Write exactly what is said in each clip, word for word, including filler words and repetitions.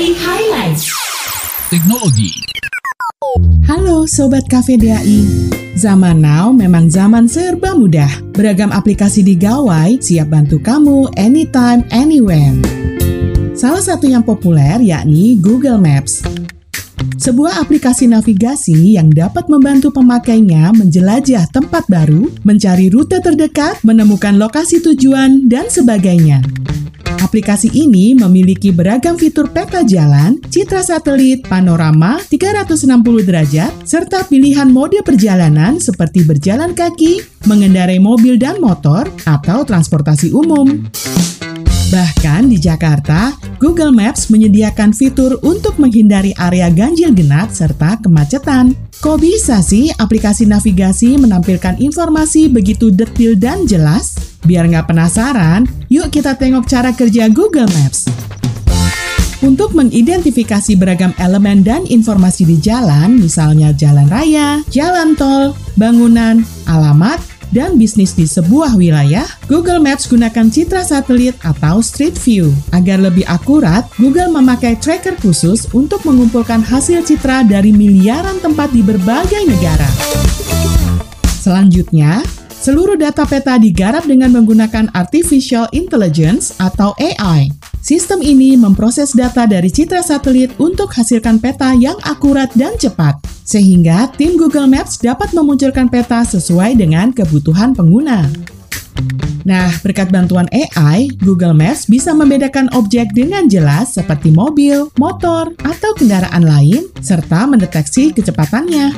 I Highlights. Teknologi. Halo Sobat Cafe D A I. Zaman now memang zaman serba mudah. Beragam aplikasi di gawai siap bantu kamu anytime, anywhere. Salah satu yang populer yakni Google Maps. Sebuah aplikasi navigasi yang dapat membantu pemakainya menjelajah tempat baru, mencari rute terdekat, menemukan lokasi tujuan, dan sebagainya. Aplikasi ini memiliki beragam fitur peta jalan, citra satelit, panorama tiga ratus enam puluh derajat, serta pilihan mode perjalanan seperti berjalan kaki, mengendarai mobil dan motor, atau transportasi umum. Bahkan di Jakarta, Google Maps menyediakan fitur untuk menghindari area ganjil genap serta kemacetan. Kok bisa sih aplikasi navigasi menampilkan informasi begitu detil dan jelas? Biar nggak penasaran, yuk kita tengok cara kerja Google Maps. Untuk mengidentifikasi beragam elemen dan informasi di jalan, misalnya jalan raya, jalan tol, bangunan, alamat, dan bisnis di sebuah wilayah, Google Maps gunakan citra satelit atau Street View. Agar lebih akurat, Google memakai tracker khusus untuk mengumpulkan hasil citra dari miliaran tempat di berbagai negara. Selanjutnya, seluruh data peta digarap dengan menggunakan Artificial Intelligence atau A I. Sistem ini memproses data dari citra satelit untuk hasilkan peta yang akurat dan cepat, sehingga tim Google Maps dapat memunculkan peta sesuai dengan kebutuhan pengguna. Nah, berkat bantuan A I, Google Maps bisa membedakan objek dengan jelas seperti mobil, motor, atau kendaraan lain, serta mendeteksi kecepatannya.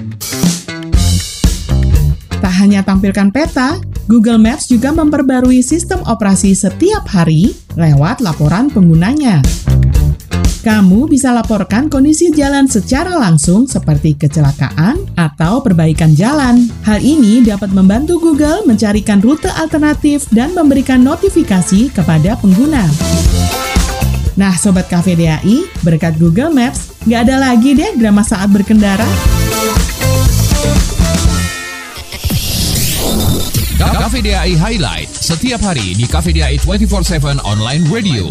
Tak hanya tampilkan peta, Google Maps juga memperbarui sistem operasi setiap hari lewat laporan penggunanya. Kamu bisa laporkan kondisi jalan secara langsung seperti kecelakaan atau perbaikan jalan. Hal ini dapat membantu Google mencarikan rute alternatif dan memberikan notifikasi kepada pengguna. Nah, Sobat Cafe D A I, berkat Google Maps, nggak ada lagi deh drama saat berkendara. Cafe D A I Highlight setiap hari di Cafe D A I dua puluh empat tujuh Online Radio.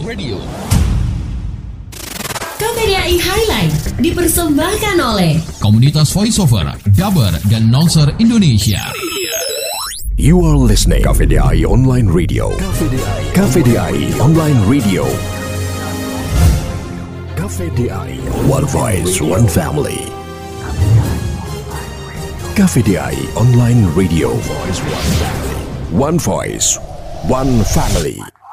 Cafe D A I Highlight dipersembahkan oleh Komunitas Voiceover, Dubber, dan Announcer Indonesia. You are listening Cafe D A I Online Radio. Cafe D A I Online Radio. Cafe D A I One Voice, One Family. Cafe D A I Online Radio. One Voice, One Family.